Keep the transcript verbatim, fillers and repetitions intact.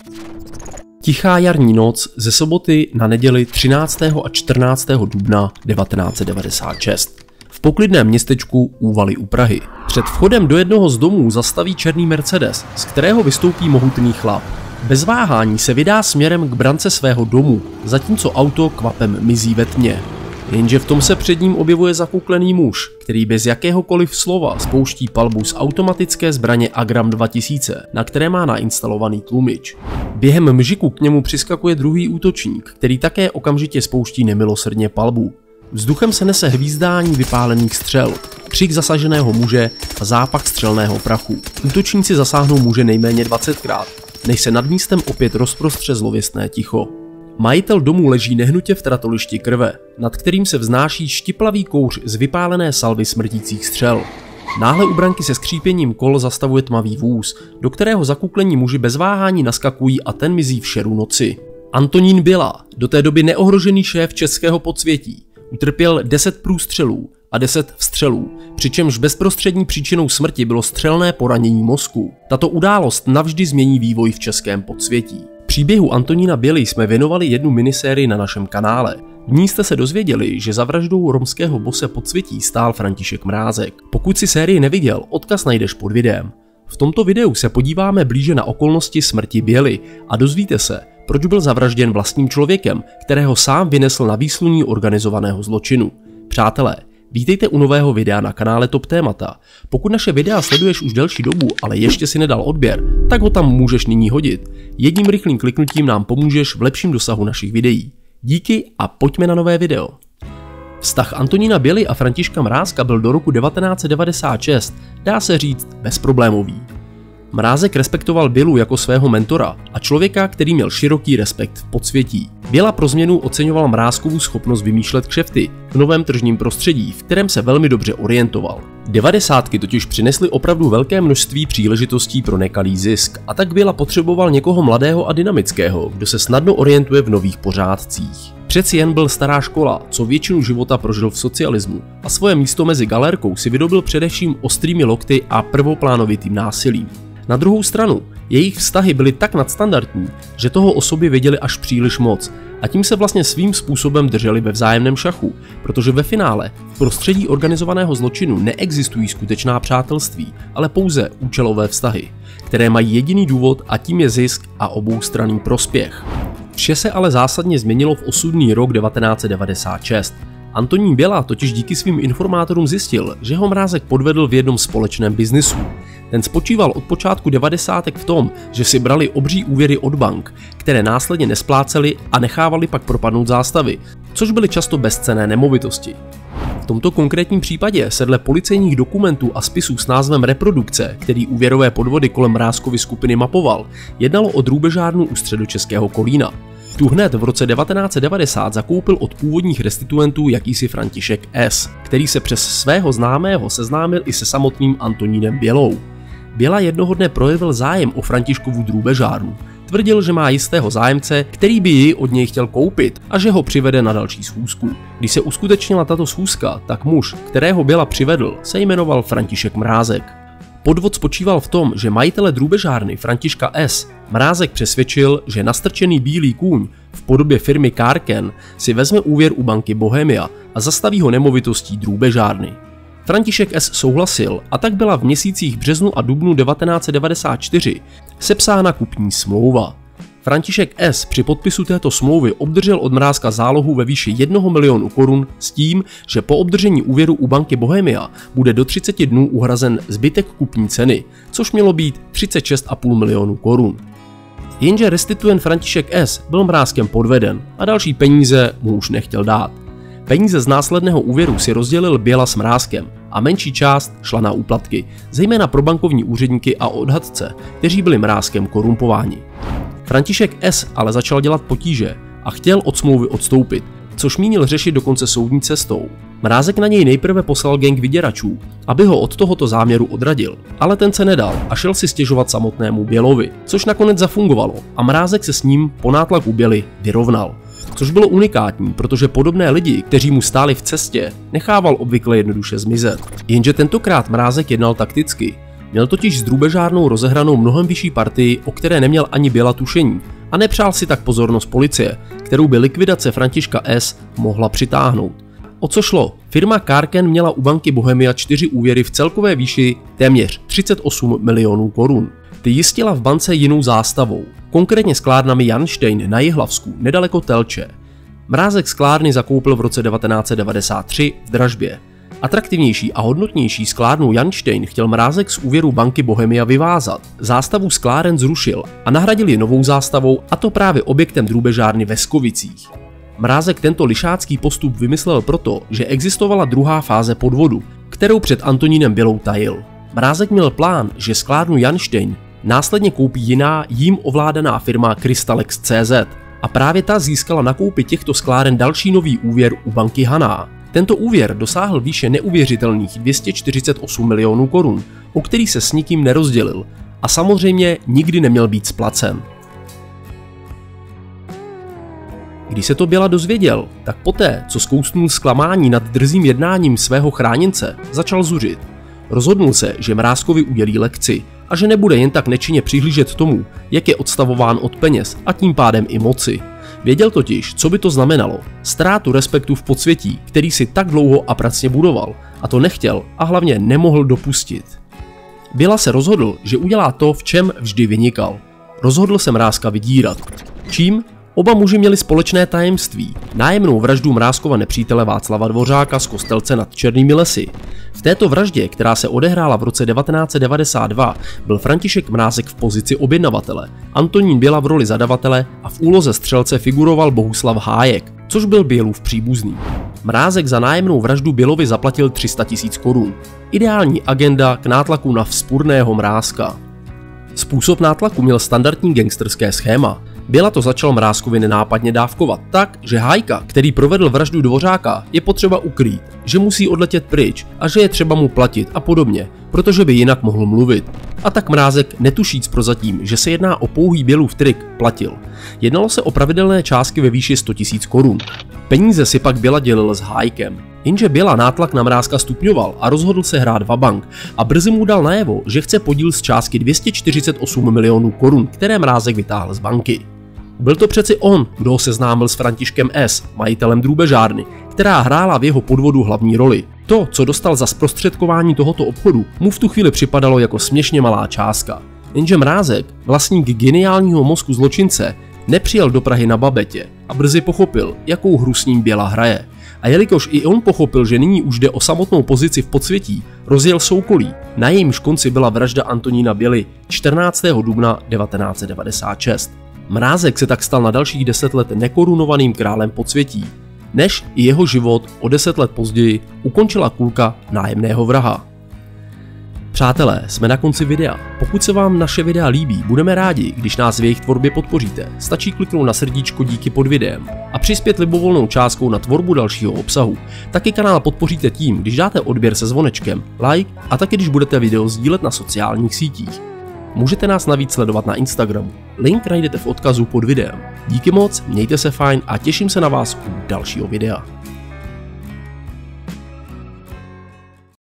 Tichá jarní noc ze soboty na neděli třináctého a čtrnáctého dubna devatenáct set devadesát šest. V poklidném městečku Úvaly u Prahy. Před vchodem do jednoho z domů zastaví černý Mercedes, z kterého vystoupí mohutný chlap. Bez váhání se vydá směrem k brance svého domu, zatímco auto kvapem mizí ve tmě. Jenže v tom se před ním objevuje zakuklený muž, který bez jakéhokoliv slova spouští palbu z automatické zbraně Agram dva tisíce, na které má nainstalovaný tlumič. Během mžiku k němu přiskakuje druhý útočník, který také okamžitě spouští nemilosrdně palbu. Vzduchem se nese hvízdání vypálených střel, křik zasaženého muže a zápach střelného prachu. Útočníci zasáhnou muže nejméně dvacetkrát, než se nad místem opět rozprostře zlověstné ticho. Majitel domu leží nehnutě v tratolišti krve, nad kterým se vznáší štiplavý kouř z vypálené salvy smrtících střel. Náhle u branky se skřípěním kol zastavuje tmavý vůz, do kterého zakuklení muži bez váhání naskakují a ten mizí v šeru noci. Antonín Běla, do té doby neohrožený šéf českého podsvětí, utrpěl deset průstřelů a deset vstřelů, přičemž bezprostřední příčinou smrti bylo střelné poranění mozku. Tato událost navždy změní vývoj v českém podsvětí. Příběhu Antonína Běly jsme věnovali jednu minisérii na našem kanále. V ní jste se dozvěděli, že za vraždou romského bose podsvětí stál František Mrázek. Pokud si sérii neviděl, odkaz najdeš pod videem. V tomto videu se podíváme blíže na okolnosti smrti Běly a dozvíte se, proč byl zavražděn vlastním člověkem, kterého sám vynesl na výsluní organizovaného zločinu. Přátelé, vítejte u nového videa na kanále Top Témata. Pokud naše videa sleduješ už delší dobu, ale ještě si nedal odběr, tak ho tam můžeš nyní hodit. Jedním rychlým kliknutím nám pomůžeš v lepším dosahu našich videí. Díky a pojďme na nové video. Vztah Antonína Běly a Františka Mrázka byl do roku devatenáct set devadesát šest, dá se říct, bezproblémový. Mrázek respektoval Bělu jako svého mentora a člověka, který měl široký respekt v podsvětí. Běla pro změnu oceňoval Mrázkovu schopnost vymýšlet kšefty v novém tržním prostředí, v kterém se velmi dobře orientoval. Devadesátky totiž přinesly opravdu velké množství příležitostí pro nekalý zisk a tak Běla potřeboval někoho mladého a dynamického, kdo se snadno orientuje v nových pořádcích. Přeci jen byl stará škola, co většinu života prožil v socialismu a svoje místo mezi galérkou si vydobil především ostrými lokty a prvoplánovitým násilím. Na druhou stranu, jejich vztahy byly tak nadstandardní, že toho o sobě věděli až příliš moc a tím se vlastně svým způsobem drželi ve vzájemném šachu, protože ve finále v prostředí organizovaného zločinu neexistují skutečná přátelství, ale pouze účelové vztahy, které mají jediný důvod a tím je zisk a oboustranný prospěch. Vše se ale zásadně změnilo v osudný rok devatenáct set devadesát šest. Antonín Běla totiž díky svým informátorům zjistil, že ho Mrázek podvedl v jednom společném biznisu. Ten spočíval od počátku devadesátek v tom, že si brali obří úvěry od bank, které následně nespláceli a nechávali pak propadnout zástavy, což byly často bezcenné nemovitosti. V tomto konkrétním případě se dle policejních dokumentů a spisů s názvem Reprodukce, který úvěrové podvody kolem Mrázkovy skupiny mapoval, jednalo o drůbežárnu u středočeského Kolína. Tu hned v roce devatenáct set devadesát zakoupil od původních restituentů jakýsi František S., který se přes svého známého seznámil i se samotným Antonínem Bělou. Běla jednoho dne projevil zájem o Františkovu drůbežárnu. Tvrdil, že má jistého zájemce, který by ji od něj chtěl koupit a že ho přivede na další schůzku. Když se uskutečnila tato schůzka, tak muž, kterého Běla přivedl, se jmenoval František Mrázek. Podvod spočíval v tom, že majitele drůbežárny Františka S. Mrázek přesvědčil, že nastrčený bílý kůň v podobě firmy Kárken si vezme úvěr u banky Bohemia a zastaví ho nemovitostí drůbežárny. František S. souhlasil a tak byla v měsících březnu a dubnu devatenáct set devadesát čtyři sepsána kupní smlouva. František S. při podpisu této smlouvy obdržel od Mrázka zálohu ve výši jednoho milionu korun s tím, že po obdržení úvěru u banky Bohemia bude do třiceti dnů uhrazen zbytek kupní ceny, což mělo být třicet šest a půl milionu korun. Jenže restituent František S. byl Mrázkem podveden a další peníze mu už nechtěl dát. Peníze z následného úvěru si rozdělil Běla s Mrázkem a menší část šla na úplatky, zejména pro bankovní úředníky a odhadce, kteří byli Mrázkem korumpováni. František S. ale začal dělat potíže a chtěl od smlouvy odstoupit, což mínil řešit dokonce soudní cestou. Mrázek na něj nejprve poslal gang vyděračů, aby ho od tohoto záměru odradil, ale ten se nedal a šel si stěžovat samotnému Bělovi, což nakonec zafungovalo a Mrázek se s ním po nátlaku Běly vyrovnal. Což bylo unikátní, protože podobné lidi, kteří mu stáli v cestě, nechával obvykle jednoduše zmizet. Jenže tentokrát Mrázek jednal takticky. Měl totiž s drůbežárnou rozehranou mnohem vyšší partii, o které neměl ani Billa tušení, a nepřál si tak pozornost policie, kterou by likvidace Františka S. mohla přitáhnout. O co šlo? Firma Karken měla u banky Bohemia čtyři úvěry v celkové výši téměř třicet osm milionů korun. Ty jistila v bance jinou zástavou, konkrétně sklárnami Janštejn na Jihlavsku, nedaleko Telče. Mrázek sklárny zakoupil v roce devatenáct set devadesát tři v dražbě. Atraktivnější a hodnotnější sklárnu Janštejn chtěl Mrázek z úvěru banky Bohemia vyvázat. Zástavu skláren zrušil a nahradil ji novou zástavou, a to právě objektem drůbežárny ve Skovicích. Mrázek tento lišácký postup vymyslel proto, že existovala druhá fáze podvodu, kterou před Antonínem Billou tajil. Mrázek měl plán, že sklárnu Janštejn následně koupí jiná, jím ovládaná firma Crystalex tečka cé zet a právě ta získala na koupi těchto skláren další nový úvěr u banky Haná. Tento úvěr dosáhl výše neuvěřitelných dvě stě čtyřicet osm milionů korun, o který se s nikým nerozdělil a samozřejmě nikdy neměl být splacen. Když se to Billa dozvěděl, tak poté, co zkousnul zklamání nad drzým jednáním svého chráněnce, začal zuřit. Rozhodnul se, že Mrázkovi udělí lekci a že nebude jen tak nečinně přihlížet tomu, jak je odstavován od peněz a tím pádem i moci. Věděl totiž, co by to znamenalo, ztrátu respektu v podsvětí, který si tak dlouho a pracně budoval, a to nechtěl a hlavně nemohl dopustit. Billa se rozhodl, že udělá to, v čem vždy vynikal. Rozhodl se Mrázka vydírat. Čím? Oba muži měli společné tajemství, nájemnou vraždu Mrázkova nepřítele Václava Dvořáka z Kostelce nad Černými lesy. V této vraždě, která se odehrála v roce devatenáct set devadesát dva, byl František Mrázek v pozici objednavatele, Antonín Billa v roli zadavatele a v úloze střelce figuroval Bohuslav Hájek, což byl Billův příbuzný. Mrázek za nájemnou vraždu Billovi zaplatil tři sta tisíc korun. Ideální agenda k nátlaku na vzpurného Mrázka. Způsob nátlaku měl standardní gangsterské schéma. Billa to začal Mrázkovi nenápadně dávkovat tak, že Hájka, který provedl vraždu Dvořáka, je potřeba ukrýt, že musí odletět pryč a že je třeba mu platit a podobně, protože by jinak mohl mluvit. A tak Mrázek, netušíc prozatím, že se jedná o pouhý Billův trik, platil. Jednalo se o pravidelné částky ve výši sto tisíc korun. Peníze si pak Billa dělil s Hájkem. Jenže Billa nátlak na Mrázka stupňoval a rozhodl se hrát vabank a brzy mu dal najevo, že chce podíl z částky dvě stě čtyřicet osm milionů korun, které Mrázek vytáhl z banky. Byl to přeci on, kdo ho seznámil s Františkem S., majitelem drůbežárny, která hrála v jeho podvodu hlavní roli. To, co dostal za zprostředkování tohoto obchodu, mu v tu chvíli připadalo jako směšně malá částka. Jenže Mrázek, vlastník geniálního mozku zločince, nepřijel do Prahy na babetě a brzy pochopil, jakou hru s ním Billa hraje. A jelikož i on pochopil, že nyní už jde o samotnou pozici v podsvětí, rozjel soukolí, na jejímž konci byla vražda Antonína Billy čtrnáctého dubna devatenáct set devadesát šest. Mrázek se tak stal na dalších deset let nekorunovaným králem podsvětí, než i jeho život o deset let později ukončila kulka nájemného vraha. Přátelé, jsme na konci videa. Pokud se vám naše videa líbí, budeme rádi, když nás v jejich tvorbě podpoříte. Stačí kliknout na srdíčko díky pod videem a přispět libovolnou částkou na tvorbu dalšího obsahu. Taky kanál podpoříte tím, když dáte odběr se zvonečkem, like a taky když budete video sdílet na sociálních sítích. Můžete nás navíc sledovat na Instagramu. Link najdete v odkazu pod videem. Díky moc, mějte se fajn a těším se na vás u dalšího videa.